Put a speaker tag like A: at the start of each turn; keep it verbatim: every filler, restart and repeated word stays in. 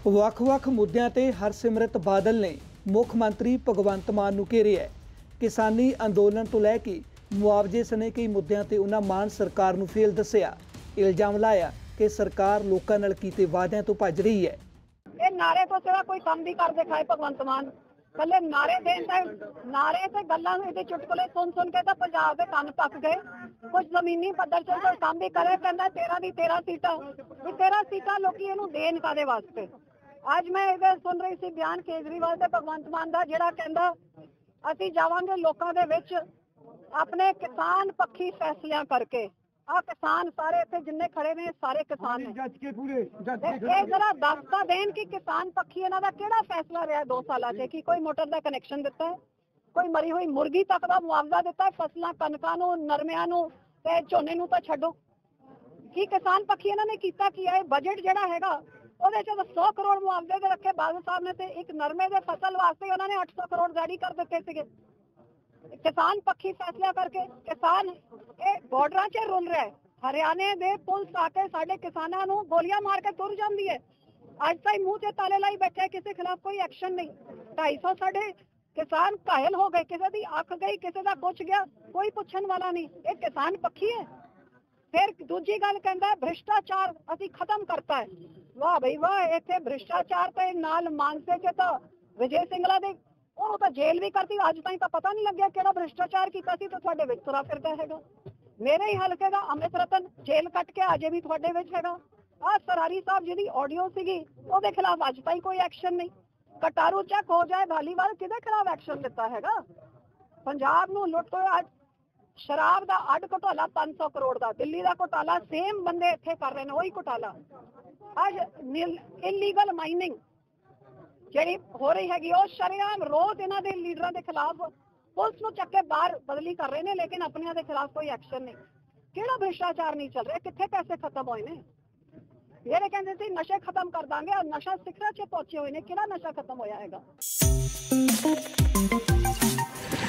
A: ਵੱਖ-ਵੱਖ ਮੁੱਦਿਆਂ ਤੇ ਹਰਸਿਮਰਤ ਬਾਦਲ ਨੇ ਮੁੱਖ ਮੰਤਰੀ ਭਗਵੰਤ ਮਾਨ ਨੂੰ ਘੇਰਿਆ। ਕਿਸਾਨੀ ਅੰਦੋਲਨ ਤੋਂ ਲੈ ਕੇ ਮੁਆਵਜ਼ੇ ਸਣੇ ਕਈ ਮੁੱਦਿਆਂ ਤੇ ਉਹਨਾਂ ਮਾਨ ਸਰਕਾਰ ਨੂੰ ਫੇਲ ਦੱਸਿਆ। ਇਲਜ਼ਾਮ ਲਾਇਆ ਕਿ ਸਰਕਾਰ ਲੋਕਾਂ ਨਾਲ ਕੀਤੇ ਵਾਅਦਿਆਂ ਤੋਂ ਭੱਜ ਰਹੀ ਹੈ।
B: ਇਹ ਨਾਰੇ ਤੋਂ ਸਿਵਾ ਕੋਈ ਕੰਮ ਵੀ ਕਰ ਦਿਖਾਏ ਭਗਵੰਤ ਮਾਨ। ਕੱਲੇ ਨਾਰੇ ਦੇਣ ਦਾ ਨਾਰੇ ਤੇ ਗੱਲਾਂ ਇਹਦੇ ਚੁਟਕਲੇ ਸੁਣ ਸੁਣ ਕੇ ਤਾਂ ਪੰਜਾਬ ਦੇ ਕੰਨ ਪੱਕ ਗਏ। ਕੁਝ ਜ਼ਮੀਨੀ ਪੱਧਰ ਤੇ ਕੋਈ ਕੰਮ ਵੀ ਕਰੇ ਕਹਿੰਦਾ ਤੇਰਾਂ ਦੀ ਤੇਰਾਂ ਸੀਟਾਂ ਵੀ ਤੇਰਾਂ ਸੀਟਾਂ ਲੋਕੀ ਇਹਨੂੰ ਦੇਣ ਕਾਦੇ ਵਾਸਤੇ। ਅੱਜ ਮੈਂ ਇਹਦੇ ਸੁਣ ਰਹੀ ਸੀ ਬਿਆਨ ਕੇਜਰੀਵਾਲ ਤੇ ਭਗਵੰਤ ਮਾਨ ਦਾ, ਜਿਹੜਾ ਕਹਿੰਦਾ ਅਸੀਂ ਜਾਵਾਂਗੇ ਲੋਕਾਂ ਦੇ ਵਿੱਚ ਆਪਣੇ ਕਿਸਾਨ ਪੱਖੀ ਫੈਸਲਿਆਂ ਕਰਕੇ। ਆ ਕਿਸਾਨ ਸਾਰੇ ਇੱਥੇ ਜਿੰਨੇ ਖੜੇ ਨੇ ਸਾਰੇ ਕਿਸਾਨ ਨੇ। ਜੱਜ ਕੇ ਪੂਰੇ ਇਹ ਜਰਾ ਦੱਸਤਾ ਦੇਣ ਕਿ ਕਿਸਾਨ ਪੱਖੀ ਇਹਨਾਂ ਦਾ ਕਿਹੜਾ ਫੈਸਲਾ ਰਿਹਾ ਦੋ ਸਾਲਾਂ 'ਚ। ਕਿ ਕੋਈ ਮੋਟਰ ਦਾ ਕਨੈਕਸ਼ਨ ਦਿੱਤਾ ਹੈ, ਕੋਈ ਮਰੀ ਹੋਈ ਮੁਰਗੀ ਤੱਕ ਦਾ ਮੁਆਵਜ਼ਾ ਦਿੱਤਾ ਹੈ, ਫਸਲਾਂ ਕਣਕਾਂ ਨੂੰ ਨਰਮਿਆਂ ਨੂੰ ਤੇ ਝੋਨੇ ਨੂੰ ਤਾਂ ਛੱਡੋ। ਕੀ ਕਿਸਾਨ ਪੱਖੀ ਇਹਨਾਂ ਨੇ ਕੀਤਾ ਕੀ ਹੈ? ਬਜਟ ਜਿਹੜਾ ਹੈਗਾ ਉਹਦੇ 'ਚ ਸੌ ਕਰੋੜ ਮੁਆਵਜ਼ੇ ਦੇ ਰੱਖੇ ਬਾਦਲ ਸਾਹਿਬ ਨੇ, ਤੇ ਇੱਕ ਨਰਮੇ ਦੇ ਫਸਲ ਵਾਸਤੇ ਉਹਨਾਂ ਨੇ ਅੱਠ ਸੌ ਕਰੋੜ ਜਾਰੀ ਕਰ ਦਿੱਤੇ ਸੀਗੇ। ਕਿਸਾਨ ਪੱਖੀ ਫੈਸਲਾ ਕਰਕੇ ਕਿਸਾਨ ਇਹ ਬਾਰਡਰਾਂ 'ਚ ਰੁਲ ਰਿਹਾ ਹੈ। ਹਰਿਆਣੇ ਦੇ ਪੁਲਿਸ ਆ ਕੇ ਸਾਡੇ ਕਿਸਾਨਾਂ ਨੂੰ ਗੋਲੀਆਂ ਮਾਰ ਕੇ ਤੁਰ ਜਾਂਦੀ ਹੈ। ਅੱਜ ਤਾਈਂ ਮੂੰਹ 'ਚ ਤਾਲੇ ਲਾਈ ਬੈਠੇ, ਕਿਸੇ ਖਿਲਾਫ ਕੋਈ ਐਕਸ਼ਨ ਨਹੀਂ। ਢਾਈ ਸੌ ਸਾਡੇ ਕਿਸਾਨ ਘਾਇਲ ਹੋ ਗਏ, ਕਿਸੇ ਦੀ ਅੱਖ ਗਈ, ਕਿਸੇ ਦਾ ਕੁਛ ਗਿਆ, ਕੋਈ ਪੁੱਛਣ ਵਾਲਾ ਨਹੀਂ। ਇਹ ਕਿਸਾਨ ਪੱਖੀ ਹੈ। ਫਿਰ ਦੂਜੀ ਗੱਲ ਕਹਿੰਦਾ ਭ੍ਰਿਸ਼ਟਾਚਾਰ ਅਸੀਂ ਖਤਮ ਕਰਤਾ ਹੈ। ਵਾਹ ਬਈ ਵਾਹ, ਇੱਥੇ ਭ੍ਰਿਸ਼ਟਾਚਾਰ ਤੇ ਨਾਲ ਮਾਨਸੇ 'ਚ ਤਾਂ ਵਿਜੇ ਸਿੰਗਲਾ ਦੇ ਉਹਨੂੰ ਤਾਂ ਜੇਲ੍ਹ ਵੀ ਕਰਤੀ। ਅੱਜ ਤਾਈਂ ਤਾਂ ਪਤਾ ਨਹੀਂ ਲੱਗਿਆ ਕਿਹੜਾ ਭ੍ਰਿਸ਼ਟਾਚਾਰ ਕੀਤਾ ਸੀ, ਤੇ ਤੁਹਾਡੇ ਵਿੱਚ ਤੁਰਾ ਫਿਰਦਾ ਹੈਗਾ। ਮੇਰੇ ਹੀ ਹਲਕੇ ਦਾ ਅੰਮ੍ਰਿਤ ਰਤਨ ਜੇਲ੍ਹ ਕੱਟ ਕੇ ਅਜੇ ਵੀ ਤੁਹਾਡੇ ਵਿੱਚ ਹੈਗਾ। ਆਹ ਸਰਾਰੀ ਸਾਹਿਬ ਜਿਹਦੀ ਆਡੀਓ ਸੀਗੀ ਉਹਦੇ ਖਿਲਾਫ ਅੱਜ ਤਾਈਂ ਕੋਈ ਐਕਸ਼ਨ ਨਹੀਂ। ਕਟਾਰੂ ਚੱਕ ਹੋ ਜਾਏ ਧਾਲੀਵਾਲ, ਕਿਹਦੇ ਖਿਲਾਫ ਐਕਸ਼ਨ ਦਿੱਤਾ ਹੈਗਾ? ਪੰਜਾਬ ਨੂੰ ਲੁੱਟ ਹੋਇਆ। ਅੱਜ ਸ਼ਰਾਬ ਦਾ ਅੱਡ ਘੁਟਾਲਾ ਪੰਜ ਸੌ ਕਰੋੜ ਦਾ, ਦਿੱਲੀ ਦਾ ਘੁਟਾਲਾ ਸੇਮ ਬੰਦੇ ਇੱਥੇ ਕਰ ਰਹੇ ਨੇ, ਉਹੀ ਘੁਟਾਲਾ। ਅੱਜ ਇਲੀਗਲ ਮਾਈਨਿੰਗ ਜਿਹੜੀ ਹੋ ਰਹੀ ਹੈਗੀ ਉਹ ਸ਼ਰੇਆਮ ਰੋਜ਼ ਇਹਨਾਂ ਦੇ ਲੀਡਰਾਂ ਦੇ ਖਿਲਾਫ ਪੁਲਿਸ ਨੂੰ ਚੱਕ ਕੇ ਬਾਹਰ ਬਦਲੀ ਕਰ ਰਹੇ ਨੇ, ਲੇਕਿਨ ਆਪਣਿਆਂ ਦੇ ਖਿਲਾਫ ਕੋਈ ਐਕਸ਼ਨ ਨਹੀਂ। ਕਿਹੜਾ ਭ੍ਰਿਸ਼ਟਾਚਾਰ ਨਹੀਂ ਚੱਲ ਰਿਹਾ? ਕਿੱਥੇ ਪੈਸੇ ਖਤਮ ਹੋਏ ਨੇ? ਜਿਹੜੇ ਕਹਿੰਦੇ ਸੀ ਨਸ਼ੇ ਖਤਮ ਕਰ ਦਾਂਗੇ, ਔਰ ਨਸ਼ਾ ਸਿਖਰਾਂ 'ਚ ਪਹੁੰਚੇ ਹੋਏ ਨੇ। ਕਿਹੜਾ ਨਸ਼ਾ ਖਤਮ ਹੋਇਆ ਹੈਗਾ?